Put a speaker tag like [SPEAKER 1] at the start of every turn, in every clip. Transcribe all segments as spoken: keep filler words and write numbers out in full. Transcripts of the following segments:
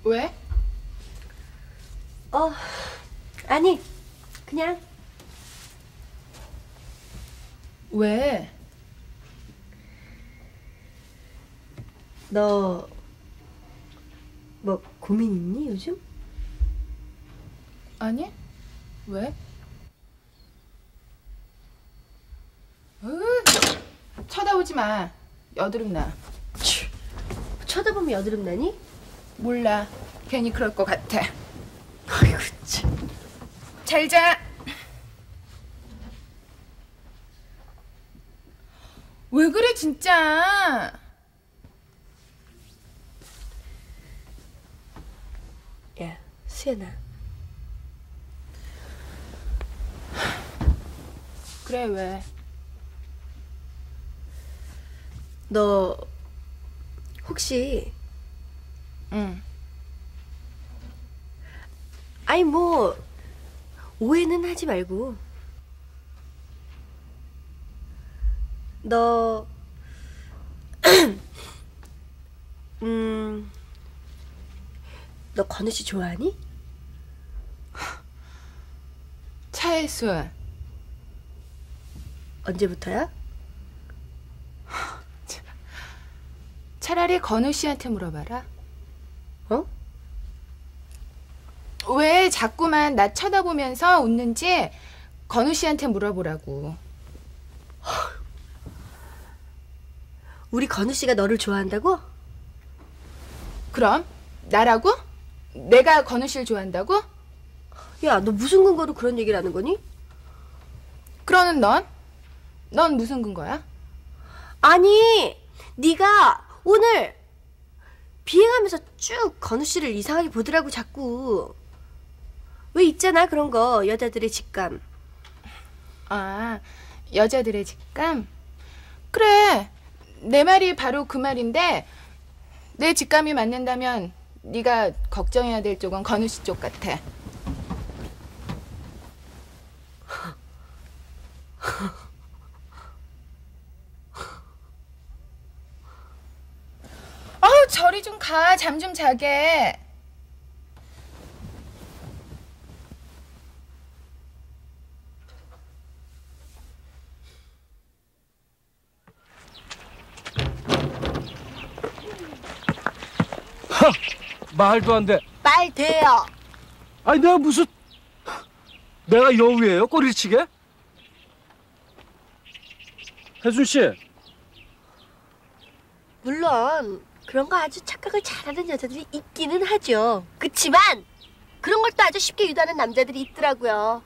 [SPEAKER 1] 왜?
[SPEAKER 2] 어, 아니, 그냥.
[SPEAKER 1] 왜?
[SPEAKER 2] 너, 뭐, 고민 있니, 요즘?
[SPEAKER 1] 아니, 왜? 으, 쳐다보지 마. 여드름 나.
[SPEAKER 2] 치, 쳐다보면 여드름 나니?
[SPEAKER 1] 몰라. 괜히 그럴 것 같아.
[SPEAKER 2] 아이고, 참.
[SPEAKER 1] 잘 자. 왜 그래, 진짜?
[SPEAKER 2] 야, 수연아.
[SPEAKER 1] 그래, 왜?
[SPEAKER 2] 너 혹시
[SPEAKER 1] 응.
[SPEAKER 2] 아니 뭐 오해는 하지 말고 너 음, 너 건우 씨 좋아하니?
[SPEAKER 1] 차혜순.
[SPEAKER 2] 언제부터야?
[SPEAKER 1] 차라리 건우 씨한테 물어봐라.
[SPEAKER 2] 어?
[SPEAKER 1] 왜 자꾸만 나 쳐다보면서 웃는지 건우 씨한테 물어보라고.
[SPEAKER 2] 우리 건우 씨가 너를 좋아한다고?
[SPEAKER 1] 그럼? 나라고? 내가 건우 씨를 좋아한다고?
[SPEAKER 2] 야, 너 무슨 근거로 그런 얘기를 하는 거니?
[SPEAKER 1] 그러는 넌? 넌 무슨 근거야?
[SPEAKER 2] 아니, 네가 오늘 비행하면서 쭉 건우 씨를 이상하게 보더라고 자꾸. 왜 있잖아 그런 거, 여자들의 직감.
[SPEAKER 1] 아, 여자들의 직감? 그래, 내 말이 바로 그 말인데 내 직감이 맞는다면 네가 걱정해야 될 쪽은 건우 씨 쪽 같아. 아우, 저리 좀 가. 잠 좀 자게.
[SPEAKER 3] 하! 말도 안 돼.
[SPEAKER 2] 말 돼요.
[SPEAKER 3] 아니 내가 무슨 내가 여우예요? 꼬리를 치게? 혜순 씨.
[SPEAKER 2] 물론 그런 거 아주 착각을 잘하는 여자들이 있기는 하죠. 그치만 그런 걸 또 아주 쉽게 유도하는 남자들이 있더라고요.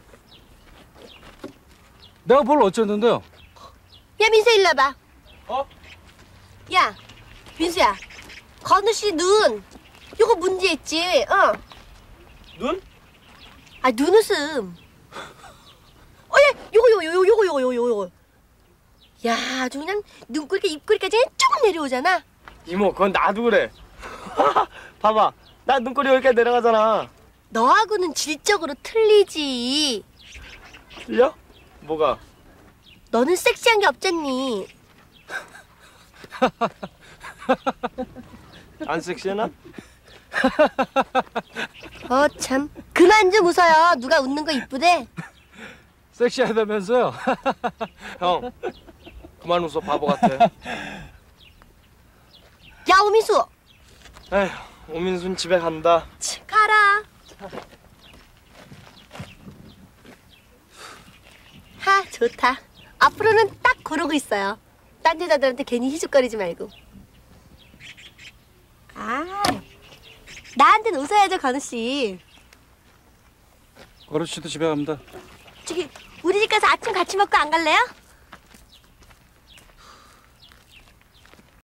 [SPEAKER 3] 내가 뭘 어쨌는데요?
[SPEAKER 2] 야, 민수 일로 와봐.
[SPEAKER 3] 어?
[SPEAKER 2] 야, 민수야. 건우 씨 눈. 요거 문제있지, 어?
[SPEAKER 3] 눈?
[SPEAKER 2] 아, 눈웃음. 어, 야, 요거, 요거, 요거, 요거, 요거, 요거, 요거. 야, 아주 그냥 눈꼬리, 입꼬리까지 그냥 쭉 내려오잖아.
[SPEAKER 4] 이모, 그건 나도 그래. 봐봐, 나 눈꼬리 여기까지 내려가잖아.
[SPEAKER 2] 너하고는 질적으로 틀리지.
[SPEAKER 4] 틀려? 뭐가?
[SPEAKER 2] 너는 섹시한 게 없잖니.
[SPEAKER 4] 안 섹시해나?
[SPEAKER 2] 어, 참. 그만 좀 웃어요. 누가 웃는 거 이쁘대.
[SPEAKER 3] 섹시하다면서요?
[SPEAKER 4] 형, 그만 웃어, 바보 같아.
[SPEAKER 2] 야, 오민수.
[SPEAKER 4] 에휴, 오민순 집에 간다.
[SPEAKER 2] 치, 가라. 하, 좋다. 앞으로는 딱 그러고 있어요. 딴 여자들한테 괜히 희죽거리지 말고. 아, 나한테는 웃어야죠, 건우 씨.
[SPEAKER 3] 거루 씨도 집에 갑니다.
[SPEAKER 2] 저기 우리 집 가서 아침 같이 먹고 안 갈래요?